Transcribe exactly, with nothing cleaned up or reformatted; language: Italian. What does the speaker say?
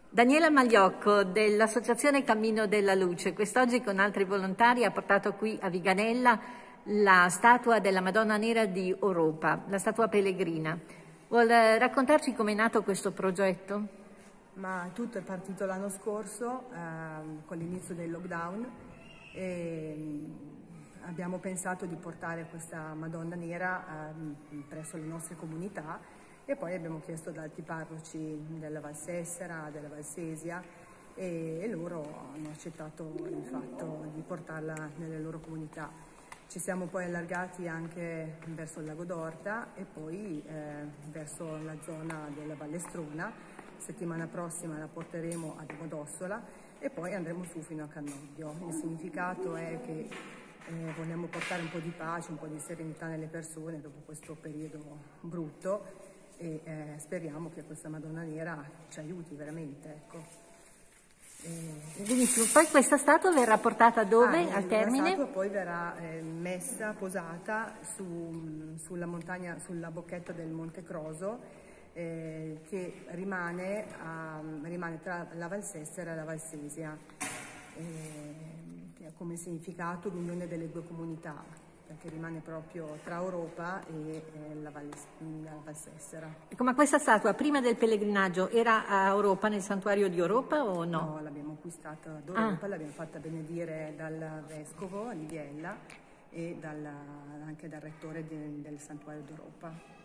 Daniela Magliocco dell'Associazione Cammino della Luce, quest'oggi con altri volontari ha portato qui a Viganella la statua della Madonna Nera di Oropa, la statua pellegrina. Vuol raccontarci come è nato questo progetto? Ma tutto è partito l'anno scorso ehm, con l'inizio del lockdown e abbiamo pensato di portare questa Madonna Nera ehm, presso le nostre comunità e poi abbiamo chiesto ad altri parroci della Valsessera, della Valsesia e, e loro hanno accettato il fatto di portarla nelle loro comunità. Ci siamo poi allargati anche verso il Lago d'Orta e poi eh, verso la zona della Vallestrona. Settimana prossima la porteremo a Domodossola e poi andremo su fino a Cannobbio. Il significato è che eh, vogliamo portare un po' di pace, un po' di serenità nelle persone dopo questo periodo brutto e eh, speriamo che questa Madonna Nera ci aiuti veramente. Ecco. E... Benissimo, poi questa statua verrà portata dove? Ah, al termine? La statua poi verrà eh, messa, posata su, sulla montagna, sulla bocchetta del Monte Croso, eh, che rimane, a, rimane tra la Valsessera e la Valsesia, eh, che ha come significato l'unione delle due comunità, perché rimane proprio tra Oropa e eh, la, Val, la Valsessera. Ecco, ma questa statua prima del pellegrinaggio era a Oropa, nel santuario di Oropa o no? No, l'abbiamo acquistata ad Oropa, ah. L'abbiamo fatta benedire dal vescovo Liviella e dal, anche dal rettore de, del santuario d'Oropa.